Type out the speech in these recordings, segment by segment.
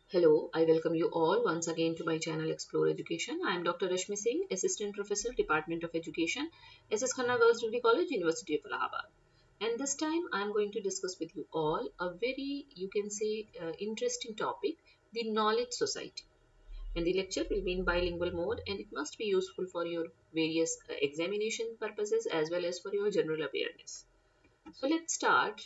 Hello, I welcome you all once again to my channel Explore Education. I am Dr. Rashmi Singh, Assistant Professor, Department of Education, SS Khanna Girls Degree College, University of Allahabad. And this time I am going to discuss with you all a very, you can say, interesting topic, the knowledge society. And the lecture will be in bilingual mode and it must be useful for your various examination purposes as well as for your general awareness. So let's start.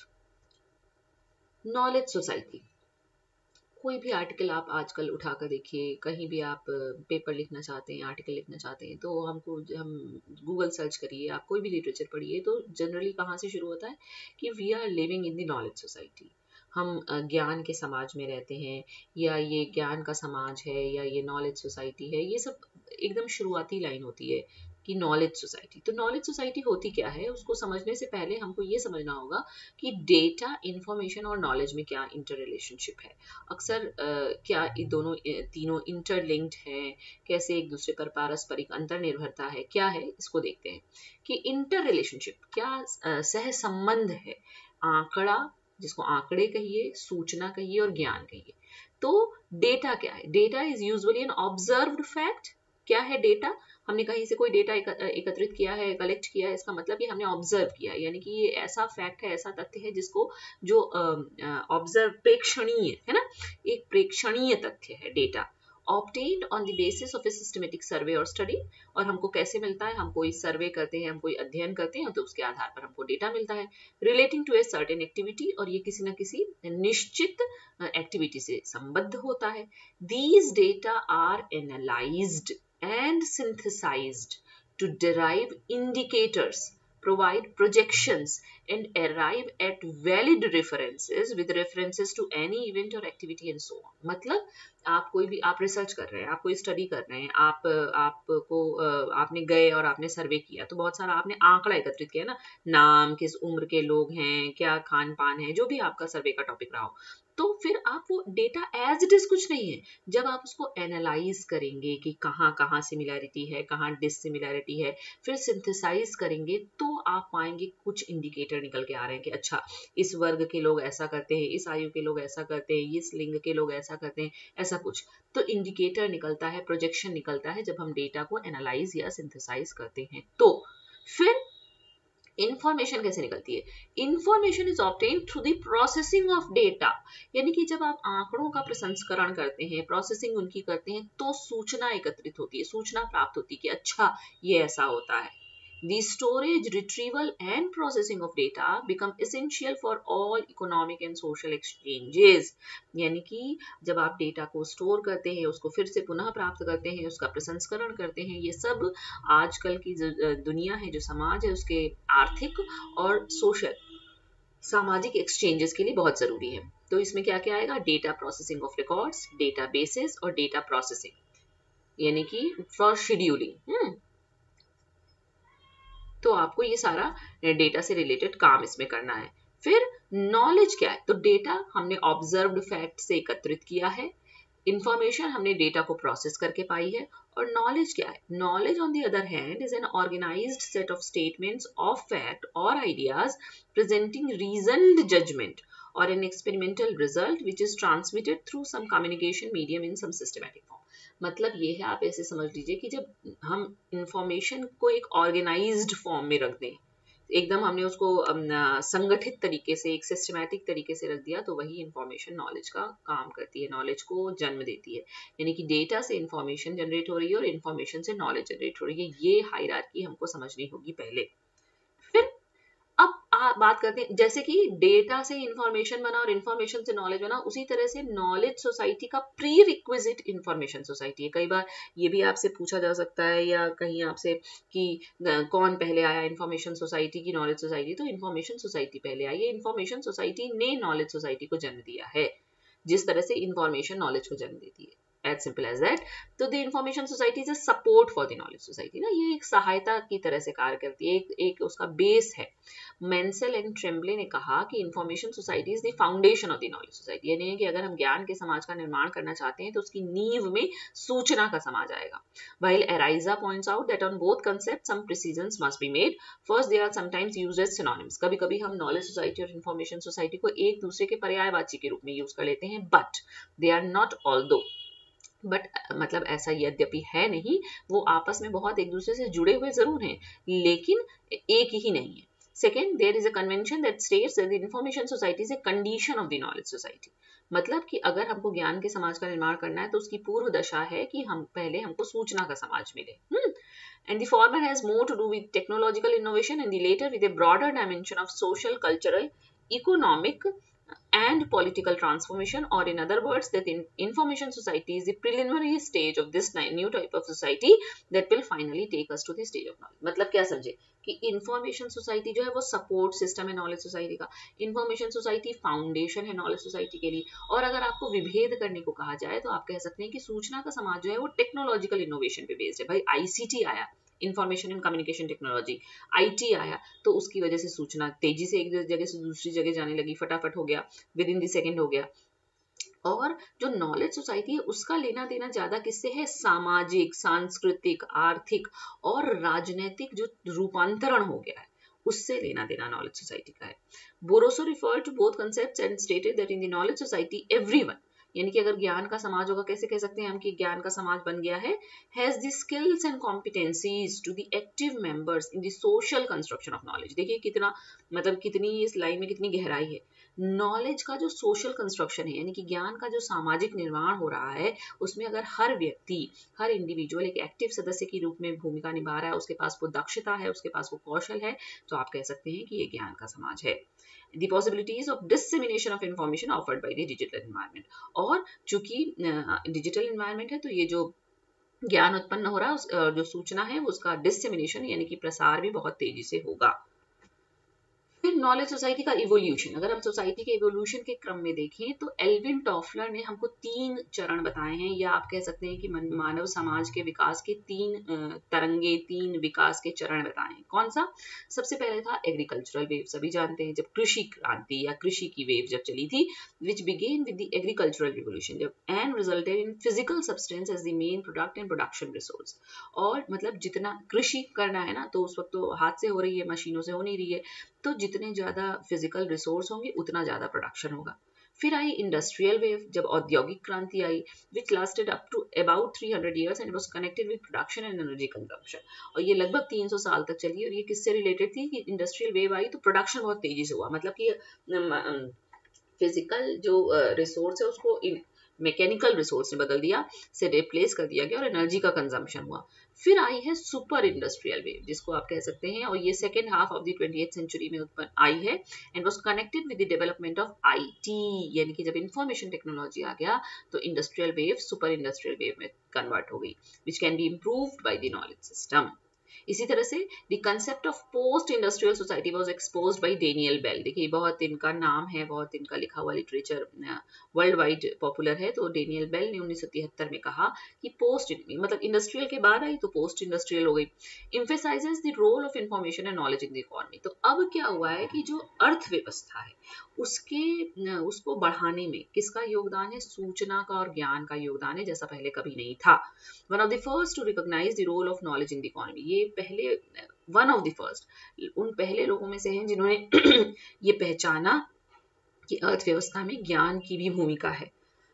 Knowledge society. कोई भी article आप आजकल उठा कर देखिए, कहीं भी आप पेपर लिखना चाहते हैं, आर्टिकल लिखना चाहते हैं, तो हम गूगल सर्च करिए, आप कोई भी लिटरेचर पढ़िए, तो जनरली कहाँ से शुरू होता है कि we are living in the knowledge society. हम ज्ञान के समाज में रहते हैं, या ये ज्ञान का समाज है, या ये नॉलेज सोसाइटी है, ये सब एकदम शुरुआती लाइन होती है कि नॉलेज सोसाइटी। तो नॉलेज सोसाइटी होती क्या है, उसको समझने से पहले हमको ये समझना होगा कि डेटा, इंफॉर्मेशन और नॉलेज में क्या इंटर रिलेशनशिप है। अक्सर क्या ये दोनों तीनों इंटरलिंक्ड हैं, कैसे एक दूसरे पर पारस्परिक अंतर निर्भरता है, क्या है, इसको देखते हैं कि इंटर रिलेशनशिप क्या सह संबंध है। आंकड़ा, जिसको आंकड़े कहिए, सूचना कहिए और ज्ञान कहिए। तो डेटा क्या है? Data is usually an observed fact. क्या है डेटा? हमने कहीं से कोई डेटा एकत्रित किया है, कलेक्ट किया है, इसका मतलब ये हमने ऑब्जर्व किया है, यानी कि ये ऐसा फैक्ट है, ऐसा तथ्य है जिसको जो ऑब्जर्व, प्रेक्षणीय है ना, एक प्रेक्षणीय तथ्य है data. Obtained on the basis of a systematic survey और स्टडी। और हमको कैसे मिलता है? हम कोई सर्वे करते हैं, हम कोई अध्ययन करते हैं, तो उसके आधार पर हमको डेटा मिलता है। Relating to a certain activity, और ये किसी न किसी निश्चित एक्टिविटी से संबद्ध होता है। These data are analysed and synthesized to derive indicators, provide projections, and arrive at valid references with references to any event or activity and so on. मतलब आप कोई भी, आप रिसर्च कर रहे हैं, आप कोई स्टडी कर रहे हैं, आपने गए और आपने सर्वे किया, तो बहुत सारा आपने आंकड़ा एकत्रित किया ना, नाम, किस उम्र के लोग हैं, क्या खान पान है, जो भी आपका सर्वे का टॉपिक रहा हो। तो फिर आप वो डेटा एज इट इज कुछ नहीं है, जब आप उसको एनालाइज करेंगे कि कहाँ कहाँ सिमिलैरिटी है, कहाँ डिससिमिलैरिटी है, फिर सिंथेसाइज करेंगे, तो आप पाएंगे कुछ इंडिकेटर निकल के आ रहे हैं कि अच्छा, इस वर्ग के लोग ऐसा करते हैं, इस आयु के लोग ऐसा करते हैं, इस लिंग के लोग ऐसा करते हैं, ऐसा कुछ। तो इंडिकेटर निकलता है, प्रोजेक्शन निकलता है जब हम डेटा को एनालाइज या सिंथेसाइज करते हैं। तो फिर इंफॉर्मेशन कैसे निकलती है? Information is obtain through the processing of data, यानी कि जब आप आंकड़ों का प्रसंस्करण करते हैं, प्रोसेसिंग उनकी करते हैं, तो सूचना एकत्रित होती है, सूचना प्राप्त होती है कि अच्छा, ये ऐसा होता है। The storage, retrieval and processing of data become essential for all economic and social exchanges. यानी कि जब आप डेटा को स्टोर करते हैं, उसको फिर से पुनः प्राप्त करते हैं, उसका प्रसंस्करण करते हैं, ये सब आजकल की जो दुनिया है, जो समाज है, उसके आर्थिक और सोशल, सामाजिक एक्सचेंजेस के लिए बहुत जरूरी है। तो इसमें क्या क्या आएगा? Data processing of records, data basis और डेटा प्रोसेसिंग, यानी कि फॉर शेड्यूलिंग। तो आपको ये सारा डेटा से रिलेटेड काम इसमें करना है। फिर नॉलेज क्या है? तो डेटा हमने ऑब्जर्व्ड फैक्ट से एकत्रित किया है, इंफॉर्मेशन हमने डेटा को प्रोसेस करके पाई है। और नॉलेज क्या है? Knowledge on the other hand is an organised set of statements of fact और आइडियाज प्रेजेंटिंग रीजन्ड जजमेंट और an experimental result which is transmitted through some communication medium in some systematic form. मतलब ये है, आप ऐसे समझ लीजिए कि जब हम इंफॉर्मेशन को एक ऑर्गेनाइज्ड फॉर्म में रख दें, एकदम हमने उसको संगठित तरीके से, एक सिस्टमैटिक तरीके से रख दिया, तो वही इंफॉर्मेशन नॉलेज का काम करती है, नॉलेज को जन्म देती है। यानी कि डेटा से इंफॉर्मेशन जनरेट हो रही है और इंफॉर्मेशन से नॉलेज जनरेट हो रही है। ये हायरार्की हमको समझनी होगी पहले। फिर अब बात करते हैं, जैसे कि डेटा से इंफॉर्मेशन बना और इंफॉर्मेशन से नॉलेज बना, उसी तरह से नॉलेज सोसाइटी का प्री रिक्विजिट इंफॉर्मेशन सोसाइटी है। कई बार ये भी आपसे पूछा जा सकता है या कहीं आपसे कि कौन पहले आया, इंफॉर्मेशन सोसाइटी की नॉलेज सोसाइटी? तो इंफॉर्मेशन सोसाइटी पहले आई है। इंफॉर्मेशन सोसाइटी ने नॉलेज सोसाइटी को जन्म दिया है, जिस तरह से इंफॉर्मेशन नॉलेज को जन्म देती है। As simple as that. तो the information society is a support for the knowledge society ना, ये एक सहायता की तरह से कार्य करती है, एक उसका बेस है। मेंसल एंड ट्रेम्बले ने कहा कि information society is the foundation of the knowledge society, यानी कि अगर हम ज्ञान के समाज का निर्माण करना चाहते हैं तो उसकी नींव में सूचना का समाज आएगा। While Ariza points out that on both concepts some precisions must be made. First, they are sometimes used as synonyms. कभी-कभी हम knowledge society और information society को एक दूसरे के पर्यायवाची के रूप में यूज कर लेते हैं, but they are not although. But मतलब ऐसा यद्यपि है नहीं, वो आपस में बहुत एक दूसरे से जुड़े हुए जरूर हैं, लेकिन एक ही नहीं है। Second, there is a convention that states that the information society is a condition of the knowledge society. मतलब कि अगर हमको ज्ञान के समाज का निर्माण करना है तो उसकी पूर्व दशा है कि हम पहले हमको सूचना का समाज मिले। And the former has more to do with technological innovation and the later with a broader dimension of social, cultural, economic and political transformation, or in other words that information society is the preliminary stage of this new type of society that will finally take us to the stage of knowledge. मतलब क्या समझे कि information society जो है वो support system है knowledge society का, information society foundation है नॉलेज सोसाइटी के लिए। और अगर आपको विभेद करने को कहा जाए तो आप कह सकते हैं कि सूचना का समाज जो है वो टेक्नोलॉजिकल इनोवेशन पे बेस्ड है। भाई आईसीटी आया, information and communication technology, IT आया, तो उसकी वजह से सूचना तेजी से एक जगह से दूसरी जगह जाने लगी, फटाफट हो गया, विद इन द सेकेंड हो गया। और जो नॉलेज सोसाइटी है उसका लेना देना ज्यादा किससे है? सामाजिक, सांस्कृतिक, आर्थिक और राजनीतिक जो रूपांतरण हो गया है उससे लेना देना नॉलेज सोसाइटी का है। Barroso referred to both concepts and stated that in the knowledge society everyone, यानी कि अगर ज्ञान का समाज होगा, कैसे कह सकते हैं हम कि ज्ञान का समाज बन गया है, has the skills and competencies to the active members in the social construction of knowledge. देखिए कितना मतलब कितनी इस लाइन में कितनी गहराई है। नॉलेज का जो सोशल कंस्ट्रक्शन है, यानी कि ज्ञान का जो सामाजिक निर्माण हो रहा है, उसमें अगर हर व्यक्ति, हर इंडिविजुअल एक एक्टिव सदस्य के रूप में भूमिका निभा रहा है, उसके पास वो दक्षता है, उसके पास वो कौशल है, तो आप कह सकते हैं कि ये ज्ञान का समाज है। The possibilities of dissemination of information offered by the digital environment, और चूंकि डिजिटल एनवायरनमेंट है तो ये जो ज्ञान उत्पन्न हो रहा है, जो सूचना है उसका डिसेमिनेशन यानी कि प्रसार भी बहुत तेजी से होगा। फिर नॉलेज सोसाइटी का इवोल्यूशन, अगर हम सोसाइटी के इवोल्यूशन के क्रम में देखें तो एल्विन टॉफलर ने हमको 3 चरण बताए हैं, या आप कह सकते हैं कि मानव समाज के विकास के 3 तरंगे, 3 विकास के चरण बताए हैं। कौन सा? सबसे पहले था एग्रीकल्चरल वेव, सभी जानते हैं, जब कृषि क्रांति या कृषि की वेव जब चली थी, which began with the agricultural revolution, जब and resulted in physical substance as the main product and production resource. और मतलब जितना कृषि करना है ना, तो उस वक्त तो हाथ से हो रही है, मशीनों से हो नहीं रही है, तो जितने ज्यादा फिजिकल रिसोर्स होंगे उतना ज्यादा प्रोडक्शन होगा। फिर आई इंडस्ट्रियल वेव, जब औद्योगिक क्रांति आई, which lasted up to about 300 years and was connected with production and energy consumption, और ये लगभग 300 साल तक चली। और ये किससे रिलेटेड थी कि इंडस्ट्रियल वेव आई तो प्रोडक्शन बहुत तेजी से हुआ, मतलब कि फिजिकल जो रिसोर्स है उसको मैकेनिकल रिसोर्स ने बदल दिया, से रिप्लेस कर दिया गया और एनर्जी का कंजम्पशन हुआ। फिर आई है सुपर इंडस्ट्रियल वेव, जिसको आप कह सकते हैं, और ये second half of the 20th century में उत्पन्न आई है and was connected with the development of IT, यानी कि जब इंफॉर्मेशन टेक्नोलॉजी आ गया तो industrial wave super industrial wave में कन्वर्ट हो गई, which can be improved by the knowledge system. इसी तरह से the concept of post industrial society was exposed by Daniel Bell. देखिए बहुत इनका नाम है, बहुत इनका लिखा हुआ लिटरेचर वर्ल्ड वाइड पॉपुलर है। तो डेनियल बेल ने 1973 में कहा कि पोस्ट मतलब इंडस्ट्रियल के बाद आई तो पोस्ट इंडस्ट्रियल हो गई, emphasises the role of information and knowledge in the economy. तो अब क्या हुआ है कि जो अर्थव्यवस्था है उसको बढ़ाने में किसका योगदान है? सूचना का और ज्ञान का योगदान है, जैसा पहले कभी नहीं था। One of the first to recognise the role of knowledge in the economy, ये पहले वन ऑफ द फर्स्ट, उन पहले लोगों में से हैं जिन्होंने ये पहचाना कि अर्थव्यवस्था में ज्ञान की भी भूमिका है।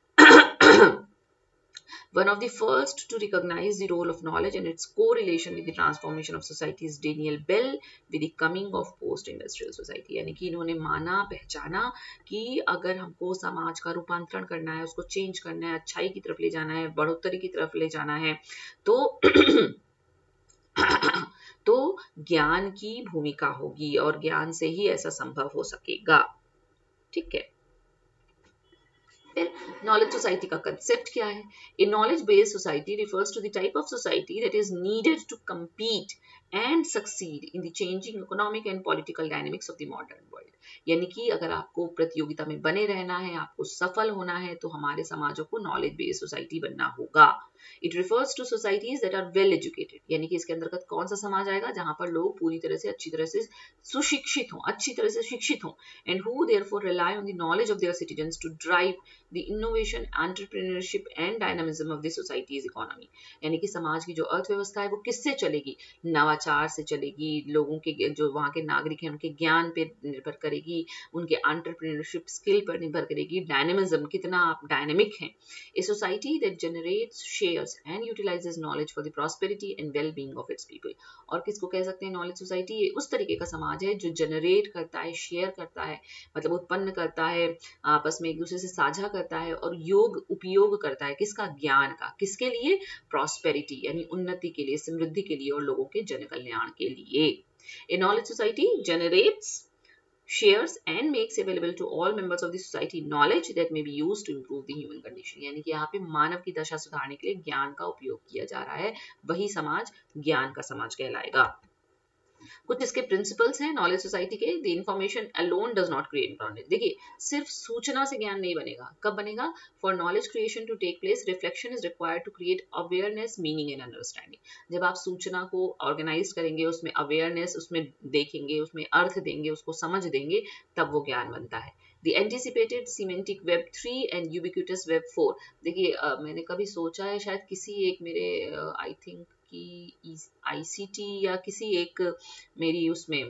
One of the first to recognize the role of knowledge and its correlation with the transformation of society is Daniel Bell with the coming of post-industrial society, यानी कि इन्होंने माना, पहचाना कि अगर हमको समाज का रूपांतरण करना है, उसको चेंज करना है, अच्छाई की तरफ ले जाना है, बढ़ोतरी की तरफ ले जाना है, तो तो ज्ञान की भूमिका होगी और ज्ञान से ही ऐसा संभव हो सकेगा। ठीक है, नॉलेज सोसाइटी का कंसेप्ट क्या है? A knowledge based society refers to the type of society that is needed to compete and succeed in the changing economic and political dynamics of the modern world. यानी कि अगर आपको प्रतियोगिता में बने रहना है, आपको सफल होना है, तो हमारे समाजों को नॉलेज बेस्ड सोसाइटी बनना होगा। It refers to societies that are well educated, यानी कि इसके अंतर्गत कौन सा समाज आएगा, जहां पर लोग पूरी तरह से अच्छी तरह से सुशिक्षित हों, अच्छी तरह से शिक्षित हों, and who therefore rely on the knowledge of their citizens to drive the innovation, entrepreneurship and dynamism of the society's economy. यानी कि समाज की जो अर्थव्यवस्था है वो किससे चलेगी, नवाचार से चलेगी, लोगों के जो वहाँ के नागरिक हैं उनके ज्ञान पे निर्भर करेगी, उनके एंटरप्रेन्योरशिप स्किल पर निर्भर करेगी, डायनामिज्म कितना आप डायनेमिक हैं। A society that generates, shares and utilises knowledge for the prosperity and well being of its people. और किसको कह सकते हैं नॉलेज सोसाइटी, ये उस तरीके का समाज है जो जनरेट करता है, शेयर करता है, मतलब उत्पन्न करता है, आपस में एक दूसरे से साझा करता है और उपयोग करता है किसका, ज्ञान का, किसके लिए, प्रॉस्पेरिटी यानी उन्नति के लिए, समृद्धि के लिए और लोगों के जन कल्याण के लिए। A knowledge society generates, shares and makes available to all members of the society knowledge that may be used to improve the human condition। यानी कि यहाँ पे मानव की दशा सुधारने के लिए ज्ञान का उपयोग किया जा रहा है, वही समाज ज्ञान का समाज कहलाएगा। कुछ इसके प्रिंसिपल्स हैं नॉलेज सोसाइटी के। The information alone does not create knowledge. देखिए, सिर्फ सूचना से ज्ञान नहीं बनेगा। कब बनेगा, for knowledge creation to take place reflection is required to create awareness, meaning and understanding. जब आप सूचना को ऑर्गेनाइज करेंगे, उसमें अवेयरनेस, उसमें देखेंगे, उसमें अर्थ देंगे, उसको समझ देंगे, तब वो ज्ञान बनता है। The anticipated semantic web 3 and ubiquitous web 4। देखिए, मैंने कभी सोचा है, शायद किसी एक मेरे आई थिंक कि ICT या किसी एक मेरी उसमें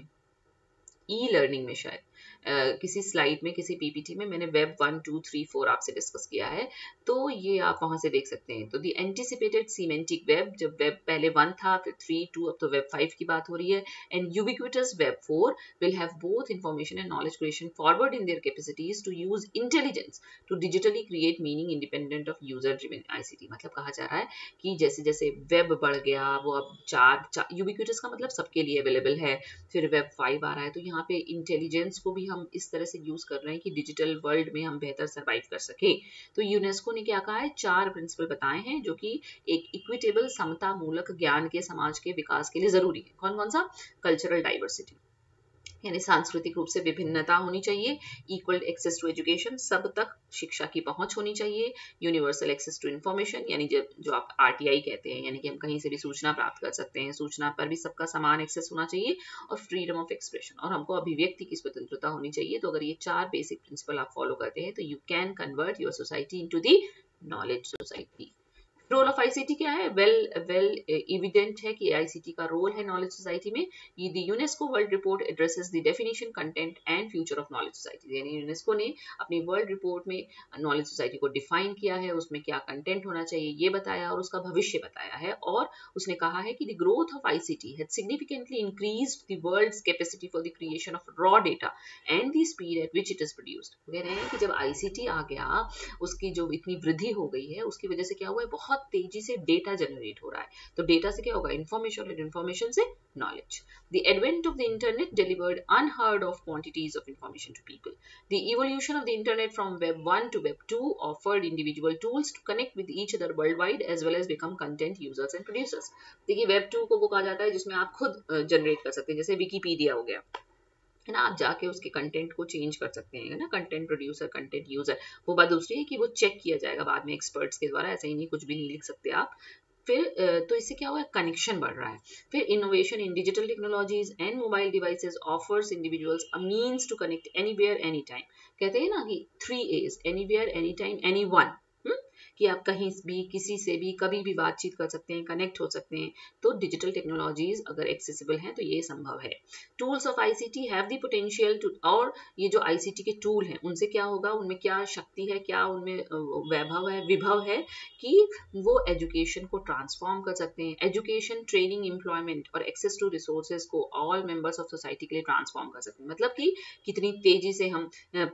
लर्निंग में शायद किसी स्लाइड में, किसी PPT में मैंने वेब 1 2 3 4 आपसे डिस्कस किया है, तो ये आप वहां से देख सकते हैं। तो दी एंटिसिपेटेड सीमेंटिक वेब, जब वेब पहले 1 था, फिर 3 2, अब तो वेब 5 की बात हो रही है। And ubiquitous web 4 will have both information and knowledge creation forward in their capacities to use intelligence to digitally create meaning independent of user driven ICT। मतलब कहा जा रहा है कि जैसे जैसे वेब बढ़ गया, वो अब चार यूबिक्विटस का मतलब सबके लिए अवेलेबल है, फिर वेब 5 आ रहा है, तो यहाँ पे इंटेलिजेंस को भी हम इस तरह से यूज कर रहे हैं कि डिजिटल वर्ल्ड में हम बेहतर सर्वाइव कर सके। तो यूनेस्को ने क्या कहा है, 4 प्रिंसिपल बताए हैं जो कि एक इक्विटेबल, समता मूलक ज्ञान के समाज के विकास के लिए जरूरी है। कौन कौन सा, कल्चरल डाइवर्सिटी यानी सांस्कृतिक रूप से विभिन्नता होनी चाहिए, इक्वल एक्सेस टू एजुकेशन, सब तक शिक्षा की पहुंच होनी चाहिए, यूनिवर्सल एक्सेस टू इन्फॉर्मेशन यानी जो आप RTI कहते हैं, यानी कि हम कहीं से भी सूचना प्राप्त कर सकते हैं, सूचना पर भी सबका समान एक्सेस होना चाहिए, और फ्रीडम ऑफ एक्सप्रेशन, और हमको अभिव्यक्ति की स्वतंत्रता होनी चाहिए। तो अगर ये 4 बेसिक प्रिंसिपल आप फॉलो करते हैं, तो you can convert your society into the knowledge society. Role of ICT क्या है, वेल एविडेंट है कि ICT का रोल है नॉलेज सोसाइटी में। ये the UNESCO world report addresses the definition, content and future of knowledge society. यानी UNESCO ने अपनी वर्ल्ड रिपोर्ट में नॉलेज सोसाइटी को डिफाइन किया है, उसमें क्या कंटेंट होना चाहिए ये बताया, और उसका भविष्य बताया है। और उसने कहा है कि the growth of ICT has significantly increased the world's capacity for the creation of raw data and the speed at which it is produced. कह रहे हैं कि जब ICT आ गया, उसकी जो इतनी वृद्धि हो गई है, उसकी वजह से क्या हुआ है, बहुत तेजी से डेटा जनरेट हो रहा है। तो डेटा से क्या होगा, इंफॉर्मेशन, और इंफॉर्मेशन से knowledge. The advent of the internet delivered unheard of quantities of information to people. The evolution of the internet from web 1 to web 2 offered individual tools to connect with each other world wide as well as become content users and producers. देखिए, web 2 को वो कहा जाता है जिसमें आप खुद generate कर सकते हैं, जैसे विकीपीडिया हो गया, है ना, आप जाके उसके कंटेंट को चेंज कर सकते हैं, है ना, कंटेंट प्रोड्यूसर, कंटेंट यूजर। वो बात दूसरी है कि वो चेक किया जाएगा बाद में एक्सपर्ट्स के द्वारा, ऐसा ही नहीं कुछ भी नहीं लिख सकते आप। फिर तो इससे क्या हुआ, कनेक्शन बढ़ रहा है। फिर innovation in digital technologies and mobile devices offers individuals a means to connect anywhere any time. कहते हैं ना कि 3 A's, anywhere, any time, anyone, कि आप कहीं भी, किसी से भी, कभी भी बातचीत कर सकते हैं, कनेक्ट हो सकते हैं। तो डिजिटल टेक्नोलॉजीज अगर एक्सेसिबल हैं तो ये संभव है। Tools of ICT have the potential to, और ये जो ICT के टूल हैं उनसे क्या होगा, उनमें क्या शक्ति है, क्या उनमें वैभव है, विभव है कि वो एजुकेशन को ट्रांसफॉर्म कर सकते हैं। एजुकेशन, ट्रेनिंग, एम्प्लॉयमेंट और एक्सेस टू रिसोर्सेज को ऑल मेंबर्स ऑफ सोसाइटी के लिए ट्रांसफॉर्म कर सकते हैं। मतलब कि कितनी तेजी से हम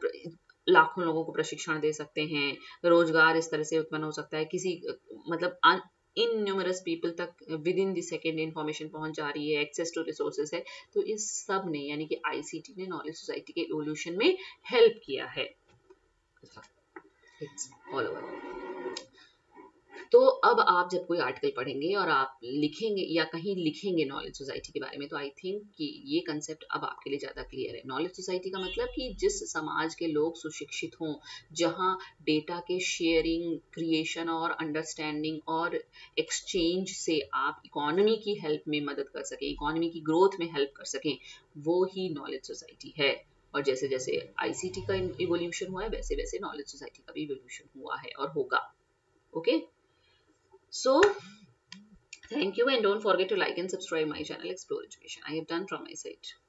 लाखों लोगों को प्रशिक्षण दे सकते हैं, रोजगार इस तरह से उत्पन्न हो सकता है, किसी मतलब इनन्यूमरस पीपल तक within the second information पहुंच जा रही है, एक्सेस टू रिसोर्सेज है। तो इस सब ने, यानी कि ICT ने नॉलेज सोसाइटी के इवोल्यूशन में हेल्प किया है। It's all over. तो अब आप जब कोई आर्टिकल पढ़ेंगे और आप लिखेंगे या कहीं लिखेंगे नॉलेज सोसाइटी के बारे में, तो आई थिंक कि ये कंसेप्ट अब आपके लिए ज़्यादा क्लियर है। नॉलेज सोसाइटी का मतलब कि जिस समाज के लोग सुशिक्षित हों, जहाँ डेटा के शेयरिंग, क्रिएशन और अंडरस्टैंडिंग और एक्सचेंज से आप इकोनॉमी की हेल्प में मदद कर सकें, इकोनॉमी की ग्रोथ में हेल्प कर सकें, वो ही नॉलेज सोसाइटी है। और जैसे जैसे आईसीटी का इवोल्यूशन हुआ है, वैसे वैसे नॉलेज सोसाइटी का भी इवोल्यूशन हुआ है और होगा। Okay, so thank you, and don't forget to like and subscribe my channel Explore Education. I have done from my side.